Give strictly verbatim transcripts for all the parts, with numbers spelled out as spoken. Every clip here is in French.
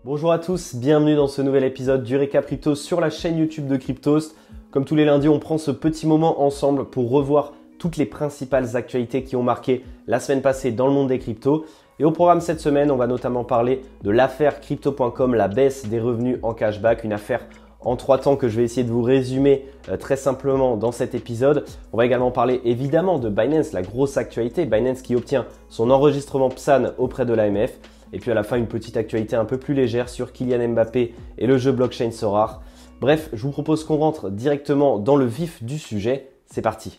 Bonjour à tous, bienvenue dans ce nouvel épisode du Récap Crypto sur la chaîne YouTube de Cryptost. Comme tous les lundis, on prend ce petit moment ensemble pour revoir toutes les principales actualités qui ont marqué la semaine passée dans le monde des cryptos. Et au programme cette semaine, on va notamment parler de l'affaire crypto point com, la baisse des revenus en cashback, une affaire en trois temps que je vais essayer de vous résumer euh, très simplement dans cet épisode. On va également parler évidemment de Binance, la grosse actualité, Binance qui obtient son enregistrement P S A N auprès de l'A M F. Et puis à la fin, une petite actualité un peu plus légère sur Kylian Mbappé et le jeu blockchain Sorare. Bref, je vous propose qu'on rentre directement dans le vif du sujet. C'est parti.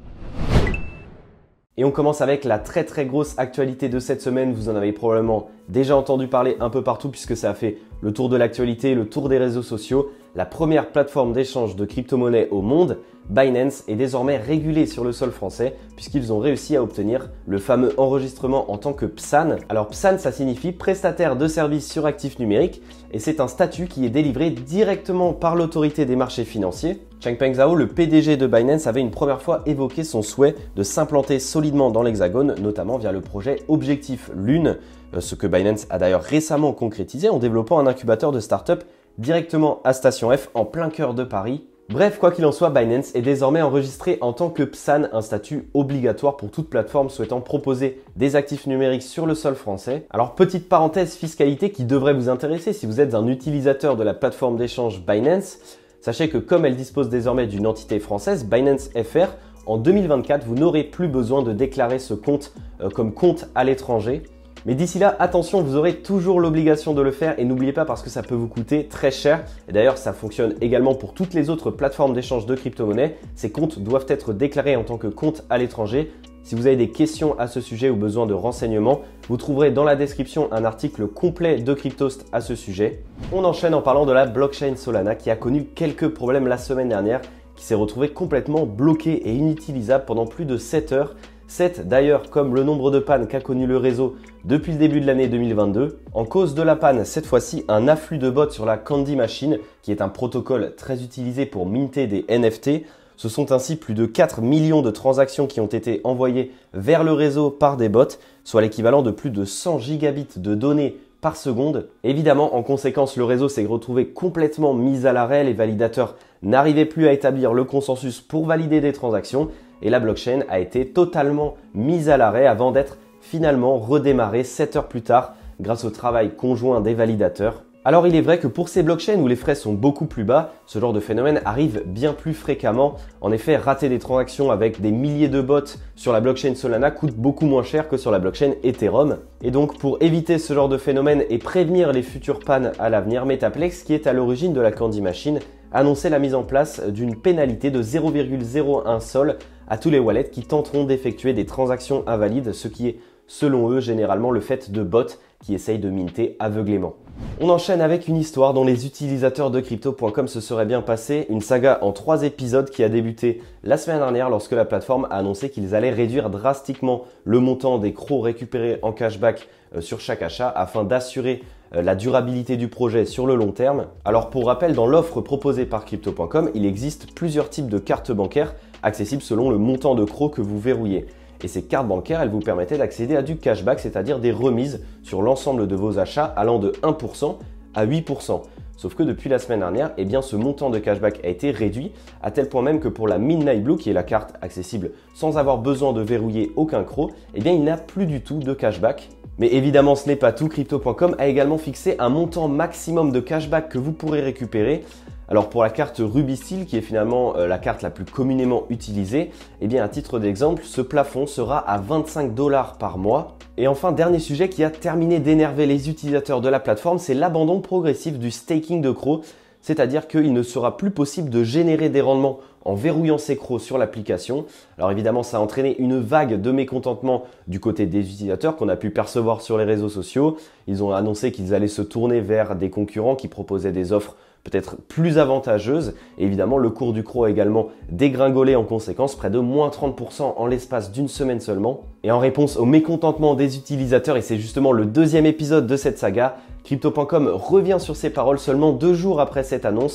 Et on commence avec la très très grosse actualité de cette semaine. Vous en avez probablement déjà entendu parler un peu partout puisque ça a fait le tour de l'actualité, le tour des réseaux sociaux. La première plateforme d'échange de crypto-monnaies au monde, Binance, est désormais régulée sur le sol français puisqu'ils ont réussi à obtenir le fameux enregistrement en tant que P S A N. Alors P S A N, ça signifie prestataire de services sur actifs numériques et c'est un statut qui est délivré directement par l'autorité des marchés financiers. Changpeng Zhao, le P D G de Binance, avait une première fois évoqué son souhait de s'implanter solidement dans l'Hexagone, notamment via le projet Objectif Lune, ce que Binance a d'ailleurs récemment concrétisé en développant un incubateur de start-up directement à Station F en plein cœur de Paris. Bref, quoi qu'il en soit, Binance est désormais enregistré en tant que P S A N, un statut obligatoire pour toute plateforme souhaitant proposer des actifs numériques sur le sol français. Alors, petite parenthèse fiscalité qui devrait vous intéresser si vous êtes un utilisateur de la plateforme d'échange Binance. Sachez que comme elle dispose désormais d'une entité française, Binance F R, en deux mille vingt-quatre, vous n'aurez plus besoin de déclarer ce compte euh, comme compte à l'étranger. Mais d'ici là, attention, vous aurez toujours l'obligation de le faire et n'oubliez pas parce que ça peut vous coûter très cher. Et d'ailleurs, ça fonctionne également pour toutes les autres plateformes d'échange de crypto-monnaies. Ces comptes doivent être déclarés en tant que compte à l'étranger. Si vous avez des questions à ce sujet ou besoin de renseignements, vous trouverez dans la description un article complet de Cryptost à ce sujet. On enchaîne en parlant de la blockchain Solana qui a connu quelques problèmes la semaine dernière, qui s'est retrouvée complètement bloquée et inutilisable pendant plus de sept heures. sept d'ailleurs comme le nombre de pannes qu'a connu le réseau depuis le début de l'année deux mille vingt-deux. En cause de la panne, cette fois-ci, un afflux de bots sur la Candy Machine, qui est un protocole très utilisé pour minter des N F T. Ce sont ainsi plus de quatre millions de transactions qui ont été envoyées vers le réseau par des bots, soit l'équivalent de plus de cent gigabits de données par seconde. Évidemment, en conséquence, le réseau s'est retrouvé complètement mis à l'arrêt. Les validateurs n'arrivaient plus à établir le consensus pour valider des transactions et la blockchain a été totalement mise à l'arrêt avant d'être finalement redémarrée sept heures plus tard grâce au travail conjoint des validateurs. Alors il est vrai que pour ces blockchains où les frais sont beaucoup plus bas, ce genre de phénomène arrive bien plus fréquemment. En effet, rater des transactions avec des milliers de bots sur la blockchain Solana coûte beaucoup moins cher que sur la blockchain Ethereum. Et donc pour éviter ce genre de phénomène et prévenir les futures pannes à l'avenir, Metaplex, qui est à l'origine de la Candy Machine, annonçait la mise en place d'une pénalité de zéro virgule zéro un sol à tous les wallets qui tenteront d'effectuer des transactions invalides, ce qui est selon eux généralement le fait de bots qui essayent de minter aveuglément. On enchaîne avec une histoire dont les utilisateurs de crypto point com se seraient bien passés, une saga en trois épisodes qui a débuté la semaine dernière lorsque la plateforme a annoncé qu'ils allaient réduire drastiquement le montant des C R O récupérés en cashback sur chaque achat afin d'assurer la durabilité du projet sur le long terme. Alors pour rappel, dans l'offre proposée par crypto point com, il existe plusieurs types de cartes bancaires accessibles selon le montant de C R O que vous verrouillez. Et ces cartes bancaires, elles vous permettaient d'accéder à du cashback, c'est-à-dire des remises sur l'ensemble de vos achats allant de un pour cent à huit pour cent. Sauf que depuis la semaine dernière, eh bien, ce montant de cashback a été réduit à tel point même que pour la Midnight Blue, qui est la carte accessible sans avoir besoin de verrouiller aucun C R O, eh bien, il n'a plus du tout de cashback. Mais évidemment, ce n'est pas tout. crypto point com a également fixé un montant maximum de cashback que vous pourrez récupérer. Alors pour la carte Ruby Steel, qui est finalement euh, la carte la plus communément utilisée, eh bien à titre d'exemple, ce plafond sera à vingt-cinq dollars par mois. Et enfin, dernier sujet qui a terminé d'énerver les utilisateurs de la plateforme, c'est l'abandon progressif du staking de C R O, c'est-à-dire qu'il ne sera plus possible de générer des rendements en verrouillant ces C R O sur l'application. Alors évidemment, ça a entraîné une vague de mécontentement du côté des utilisateurs qu'on a pu percevoir sur les réseaux sociaux. Ils ont annoncé qu'ils allaient se tourner vers des concurrents qui proposaient des offres peut-être plus avantageuse. Et évidemment, le cours du C R O a également dégringolé en conséquence, près de moins trente pour cent en l'espace d'une semaine seulement. Et en réponse au mécontentement des utilisateurs, et c'est justement le deuxième épisode de cette saga, crypto point com revient sur ses paroles seulement deux jours après cette annonce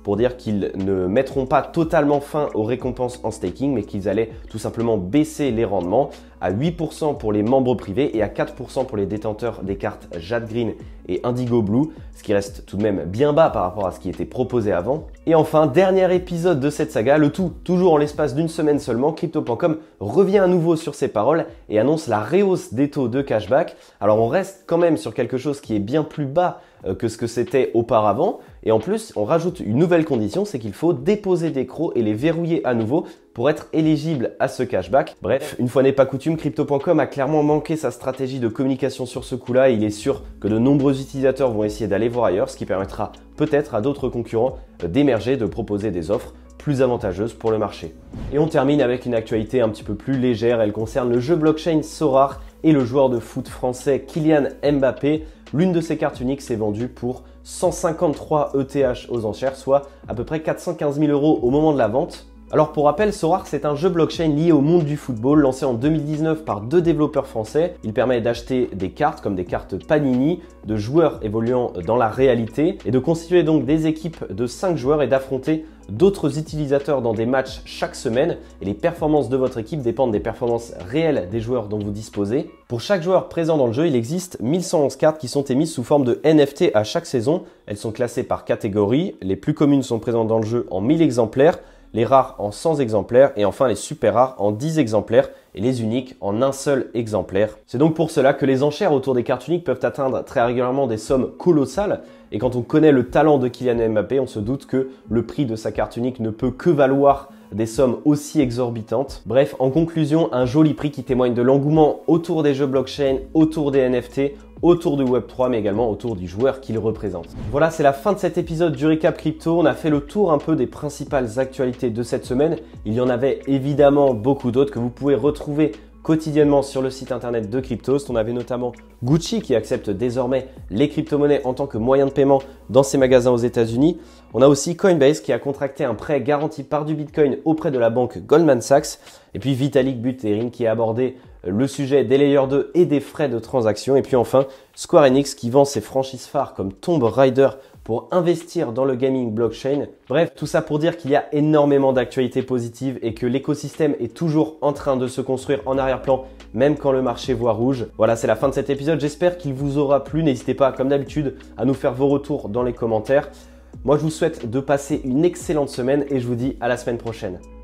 pour dire qu'ils ne mettront pas totalement fin aux récompenses en staking, mais qu'ils allaient tout simplement baisser les rendements à huit pour cent pour les membres privés et à quatre pour cent pour les détenteurs des cartes Jade Green et Indigo Blue, ce qui reste tout de même bien bas par rapport à ce qui était proposé avant. Et enfin, dernier épisode de cette saga, le tout toujours en l'espace d'une semaine seulement, Crypto point com revient à nouveau sur ses paroles et annonce la rehausse des taux de cashback. Alors on reste quand même sur quelque chose qui est bien plus bas que ce que c'était auparavant. Et en plus, on rajoute une nouvelle condition, c'est qu'il faut déposer des crocs et les verrouiller à nouveau pour être éligible à ce cashback. Bref, une fois n'est pas coutume, Crypto point com a clairement manqué sa stratégie de communication sur ce coup-là. Il est sûr que de nombreux utilisateurs vont essayer d'aller voir ailleurs, ce qui permettra peut-être à d'autres concurrents d'émerger, de proposer des offres plus avantageuses pour le marché. Et on termine avec une actualité un petit peu plus légère. Elle concerne le jeu blockchain Sorare et le joueur de foot français Kylian Mbappé. L'une de ces cartes uniques s'est vendue pour cent cinquante-trois E T H aux enchères, soit à peu près quatre cent quinze mille euros au moment de la vente. Alors pour rappel, Sorare, c'est un jeu blockchain lié au monde du football, lancé en deux mille dix-neuf par deux développeurs français. Il permet d'acheter des cartes comme des cartes Panini, de joueurs évoluant dans la réalité, et de constituer donc des équipes de cinq joueurs et d'affronter d'autres utilisateurs dans des matchs chaque semaine. Et les performances de votre équipe dépendent des performances réelles des joueurs dont vous disposez. Pour chaque joueur présent dans le jeu, il existe mille cent onze cartes qui sont émises sous forme de N F T à chaque saison. Elles sont classées par catégorie. Les plus communes sont présentes dans le jeu en mille exemplaires, les rares en cent exemplaires et enfin les super rares en dix exemplaires et les uniques en un seul exemplaire. C'est donc pour cela que les enchères autour des cartes uniques peuvent atteindre très régulièrement des sommes colossales. Et quand on connaît le talent de Kylian Mbappé, on se doute que le prix de sa carte unique ne peut que valoir des sommes aussi exorbitantes. Bref, en conclusion, un joli prix qui témoigne de l'engouement autour des jeux blockchain, autour des N F T, autour du web trois, mais également autour du joueur qu'il représente. Voilà, c'est la fin de cet épisode du Récap Crypto. On a fait le tour un peu des principales actualités de cette semaine. Il y en avait évidemment beaucoup d'autres que vous pouvez retrouver quotidiennement sur le site internet de Cryptost. On avait notamment Gucci qui accepte désormais les crypto-monnaies en tant que moyen de paiement dans ses magasins aux États-Unis. On a aussi Coinbase qui a contracté un prêt garanti par du Bitcoin auprès de la banque Goldman Sachs. Et puis Vitalik Buterin qui a abordé le sujet des Layer deux et des frais de transaction. Et puis enfin Square Enix qui vend ses franchises phares comme Tomb Raider pour investir dans le gaming blockchain. Bref, tout ça pour dire qu'il y a énormément d'actualités positives et que l'écosystème est toujours en train de se construire en arrière-plan, même quand le marché voit rouge. Voilà, c'est la fin de cet épisode. J'espère qu'il vous aura plu. N'hésitez pas, comme d'habitude, à nous faire vos retours dans les commentaires. Moi, je vous souhaite de passer une excellente semaine et je vous dis à la semaine prochaine.